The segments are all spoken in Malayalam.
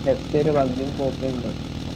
ലെഫ്റ്റ് ഒരു ബഗ്ഗിയും പോക്കുണ്ട്.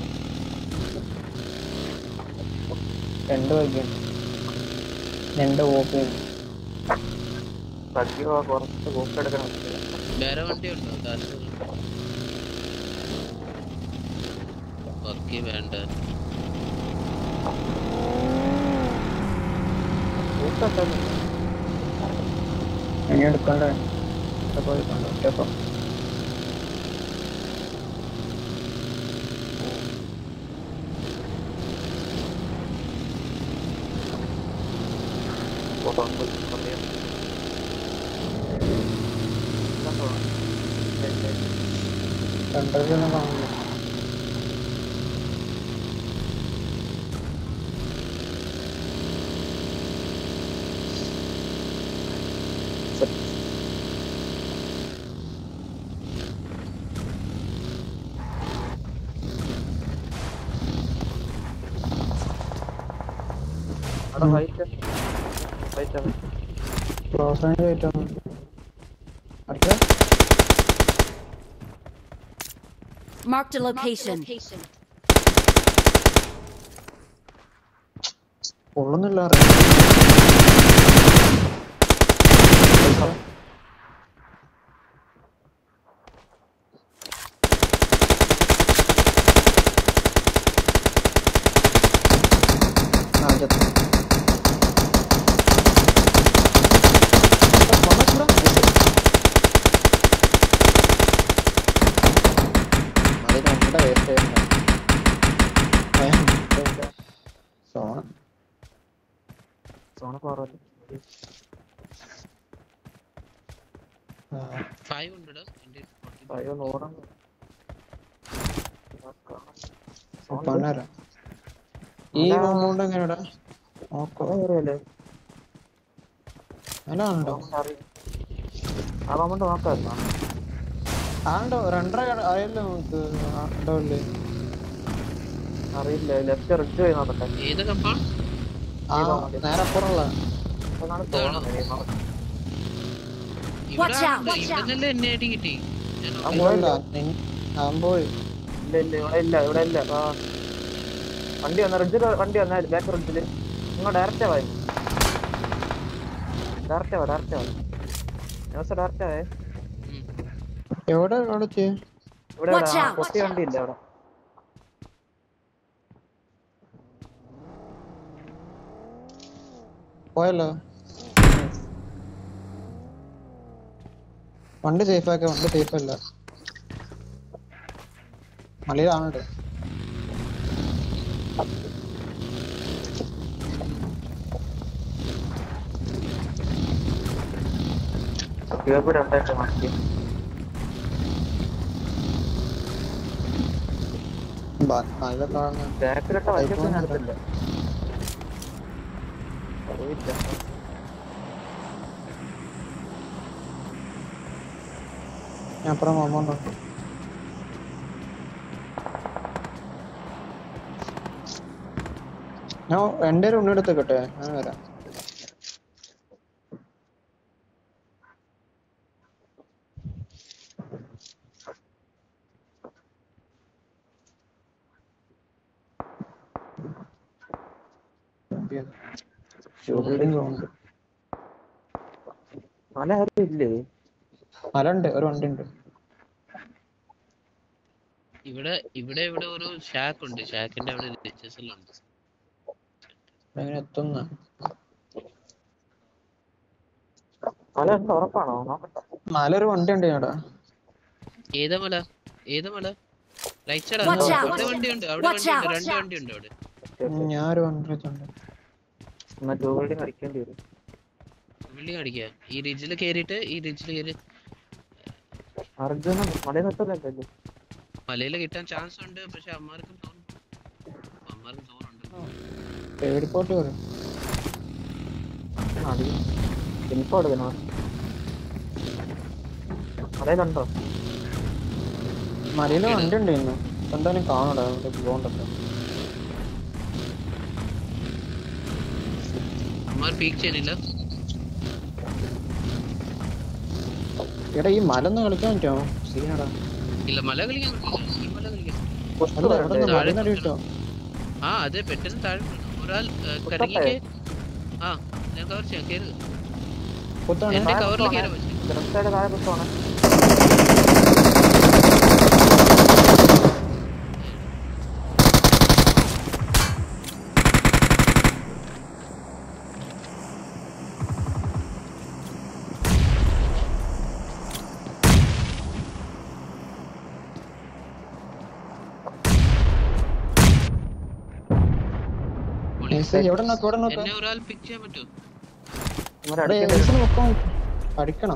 2 ബഗ്ഗുണ്ട്, 2 പോക്കുണ്ട്. ബഗ്ഗി കുറച്ച് പോക്ക് എടുക്കണം. വേറെ വണ്ടി ഉണ്ടോ? ബഗ്ഗി വേണ്ട. ഇനി എടുക്കണ്ടേ? പോയിക്കോണ്ട ഒറ്റപ്പം. കണ്ടൊന്നും കാണില്ല. ക്ലോസ് ആയിട്ടാണ് അടുത്ത. Marked a location. കൊള്ളുന്നില്ല. സോണ കുറവല്ലേ? 5 ഉണ്ടോ? 5 100. ഈ കോമ്പൗണ്ട് എങ്ങനെയാ? അറിയാലേ അങ്ങനെയാണോ? ആ കോമ്പൗണ്ട് നോക്കാമായിരുന്നോ? ആണ്ടോ 2.5 അറിയില്ല നമുക്ക്. ഉണ്ടോ ഇല്ലേ അറിയില്ല. ലെഫ്റ്റ് റിഡ്ജ് പോയി നോക്കട്ടെ. ഏത് കമ്പാണ്? നേരെ അപ്പുറമുള്ള ഇവിടെന്നല്ലേ എന്നെ അടി കിട്ടി. പോയി. ഇല്ല ഇവിടെ ഇല്ല. വണ്ടി വന്ന റിഡ്ജിൽ, വണ്ടി വന്ന ബാക്ക് റിഡ്ജില് നിങ്ങൾ ഡയറക്റ്റ് ആവാ. എവിടെ ഇവിടെ പൊട്ടി വണ്ടി ഇല്ല അവിടെ. പോയല്ലോ. വണ്ടി സേഫ് ആക്ക. വണ്ടി സേഫ് അല്ല. മലയിലാണുണ്ട്. നല്ല ബാക്കിലിട്ട വണ്ടിയൊന്നും അപ്പുറം അമ്മ ഞാൻ എൻ്റെ ഉണ്ണെടുത്തേക്കട്ടെ. ഞാൻ വരാം. മല ആരും ഇല്ലേ? മല ഉണ്ട്, ഒരു വണ്ടി ഉണ്ട്. ഇവിടെ ഒരു ഷാക്ക് ഉണ്ട്. ഷാക്കിന്റെ അവിടെ ഉണ്ട്. എങ്ങനെ എത്തുന്ന മല ഉറപ്പാണോ? മല ഒരു വണ്ടി ഉണ്ട്. ഞാടാ ഏതാ മല? Right side. അവിടെ വണ്ടിയുണ്ട്. 2 വണ്ടിയുണ്ട് അവിടെ. ഞാനൊരു വണ്ടി വെച്ചുണ്ട്. അടിക്കേണ്ടി വരും. ബിൽഡിംഗ് അടിക്കുക. ഈ റിഡ്ജിൽ കയറിയിട്ട് മലയിൽ കിട്ടാൻ ചാൻസ് ഉണ്ട്. പക്ഷെ അമ്മാർക്കും സോണുണ്ട്. പേടിപ്പോട്ട് വരും. മലയില് വണ്ടി ഉണ്ട്. ഇന്ന് എന്തായാലും കാണൂടാ. പോകണ്ടല്ലോ. അമ്മാർ പീക്ക് ചെയ്യുന്നില്ല. എടാ ഈ മല ഒന്ന് കളിക്കാൻ പറ്റുമോ? സീനാടാ. ഇല്ല, മല കളിക്കാൻ പറ്റില്ല. അല്ല എവിടെ നിന്ന് മരുന്ന് അടി കിട്ടോ ആ അതെ പെട്ടെന്ന് താഴെ ഒരാൾ കറങ്ങിക്കേ ആ ഞാൻ കവർ ചെയ്യാം കേറ് കുത്താണ് എന്റെ കവറിൽ കയറാൻ പറ്റും ലെഫ്റ്റ് സൈഡ് താഴെ കുത്താണ് എവിടെ നോക്ക് എന്നെ ഒരാൾ പിക്ക് ചെയ്യാൻ പറ്റുമോ അടിക്കണം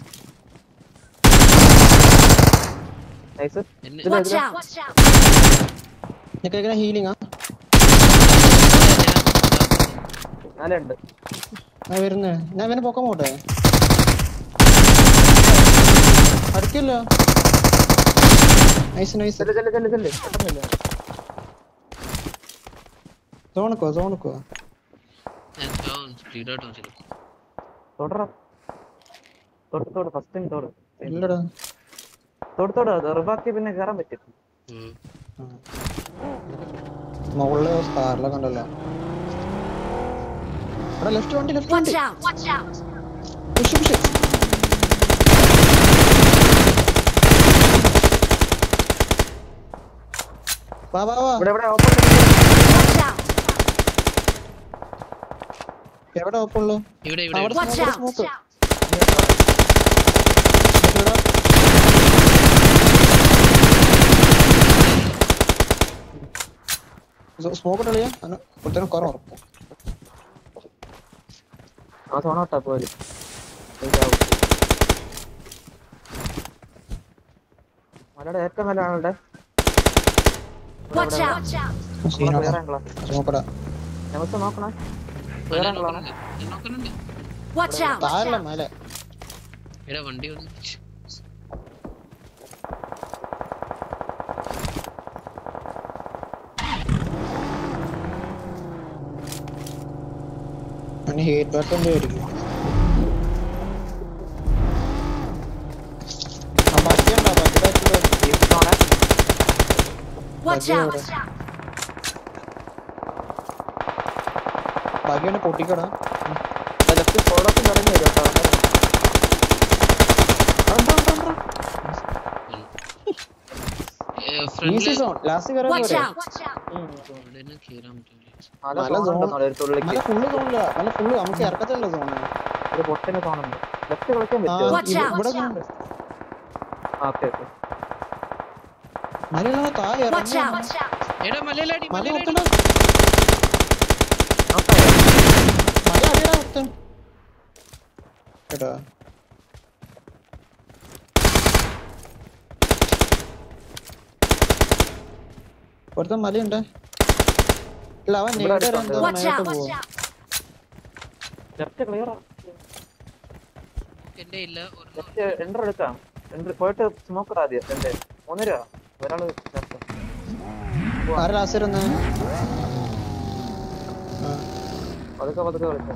Watch out! ഹീലിംഗ് നാലുണ്ട് വരുന്നേ ഞാൻ ഇവനെ പൊക്കം പോട്ടെ അടിക്കല്ലോ നൈസ് നൈസ് സോണക്കോ ഞാൻ ഡൗൺ സ്പീഡ് ആയിട്ട് വെച്ചിട്ട് തോട് ഫസ്റ്റ് ടൈം തോട് ഇല്ലടാ തോട് റിവാക്കി പിന്നെ കയറാൻ പറ്റും മുകളിലെ സ്റ്റാറിലൊക്കെ ഉണ്ടല്ലോ അവിടെ ലെഫ്റ്റ് വണ്ടി Watch out! Watch out! Push വാ ഇവിടെ ഓപ്പൺ Watch out! എവിടെ ഓപ്പുള്ളൂ ഇവിടെ Watch out! സ്മോക്ക് സ്മോക്ക് ഇട്ടളിയാ കൊടുത്തന്നെ കുറവ് ഉറപ്പും ആ സോണോട്ടാ പോലും മലയുടെ ഏറ്റവും നല്ല ആളുടെ Watch out! സ്മോക്കടാ നമുക്ക് നോക്കണേ നോക്കുന്നുണ്ട് Watch out! താഴെ മേലെ ഇവിടെ വണ്ടി വന്നു ഹീറ്റ് ബട്ടൺ ആയിരിക്കും Watch out! ബാക്കിയാണ് പൊട്ടിക്കടാ ലെഫ്റ്റ് ഫോളോക്ക് തുടങ്ങി വരും ഈസി സോൺ ലാസ്റ്റ് കയറാൻ Watch പോരെ out! ഇവിടെ കേറാൻ പറ്റില്ല മല ഫുള്ള് സോണില്ല മല ഫുള്ള് നമുക്ക് ഇറക്കത്തില്ല സോണ് ഒരു പൊട്ടിന് സോണുണ്ട് ലെഫ്റ്റ് കളിക്കാൻ പറ്റുമോ Watch out! ഇവിടെ സോണുണ്ട് ഓക്കെ ഓക്കെ മലയിലാണ് താഴെ Watch out! എടാ മലയിലടി മല മലയിലടി ഒത്തണം മല അടിയടാ ഒത്തം കേട്ടാ പുറത്തെ മലയുണ്ട് ഇല്ല അവൻ Watch out! പോവും ലെഫ്റ്റ് ക്ലിയർ എന്റെ ഇല്ല ഒരു ലെഫ്റ്റ് എൻട്രി എടുക്കാം എൻട്രി പോയിട്ട് സ്മോക്കർ ആദ്യം എന്റെ 3 രൂപ ഒരാള് ലെഫ്റ്റ് ആരെ ലാസ്റ്റ് ഇരുന്ന് പതുക്കെ കളിക്കാം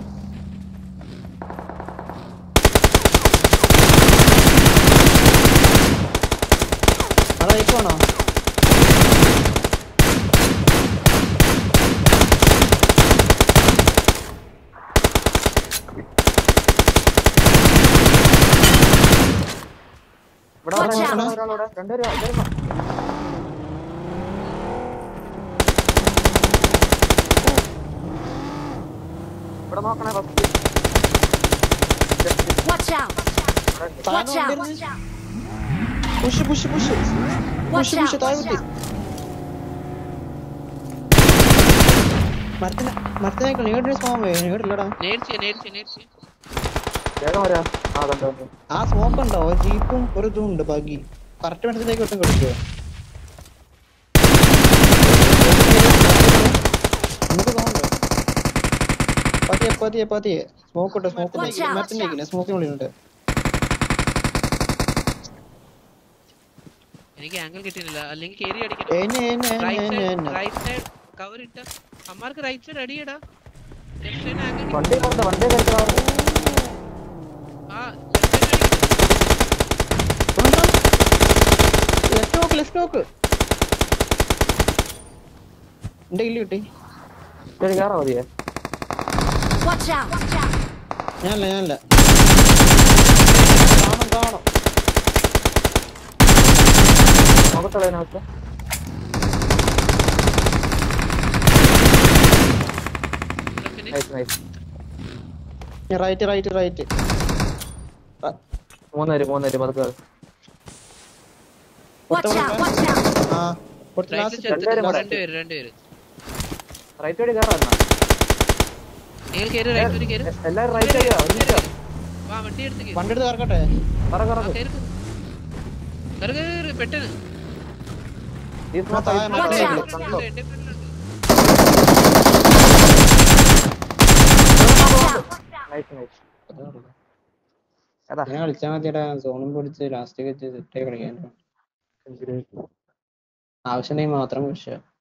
അവിടെ ഇപ്പോണോ ഇവിടെ ഒരാളോടെ 2 രൂപ ഇവിടെ നോക്കണേ first Watch out! Watch out! Push Watch out! താഴെ മരത്തിനേക്കാൾ നീട്ടിന് സ്മോക്ക് നീട്ടില്ലടാ നേർച്ച വേഗം വരാം ആ കണ്ടു ആ സ്മോക്ക് ഉണ്ടോ ഒരു ജീപ്പും ഒരു ഇതും ഉണ്ട് ബാക്കി കറക്റ്റ് മരത്തിലേക്ക് ഒട്ടും കൊടുക്കുക നമുക്ക് തോന്നുന്നുണ്ട് പതിയെ സ്മോക്ക് ഉണ്ട് മരത്തിൻ്റെ സ്മോക്കിനുള്ളിലുണ്ട് എനിക്ക് ആംഗിൾ കിട്ടുന്നില്ല അല്ലെങ്കിൽ കേറി അടിക്കണം റൈറ്റ് സൈഡ് കവർ ഇട്ട അമ്മാർക്ക് റൈറ്റ് സൈഡ് അടിയടാ ലെഫ്റ്റ് സൈഡ് ആംഗിൾ വണ്ടി കയറ്റാ ആ ലെഫ്റ്റ് സൈഡ് ലെഫ്റ്റ് നോക്ക് എന്റെ കില്ല് കിട്ടി. കയറാ മതിയേ. Watch out! ഞാനല്ല കാണും മുഖത്തുള്ളതിനകത്ത് നൈസ്. റൈറ്റ്. 3 പതുക്കെ. Watch out! രണ്ടുപേര് റൈറ്റ് വഴി കയറാ. എല്ലാരും റൈറ്റ് വഴിയാ. വണ്ടി എടുത്ത് വണ്ടി എടുത്ത് കറക്കട്ടെ. പെട്ടെന്ന് ഞാൻ കളിച്ചാൽ മതിയടാ. സോണും പൊടിച്ച് ലാസ്റ്റ് വെച്ച് സെറ്റായി കളിക്കാൻ. ആവശ്യമുണ്ടെങ്കിൽ മാത്രം വിഷയം.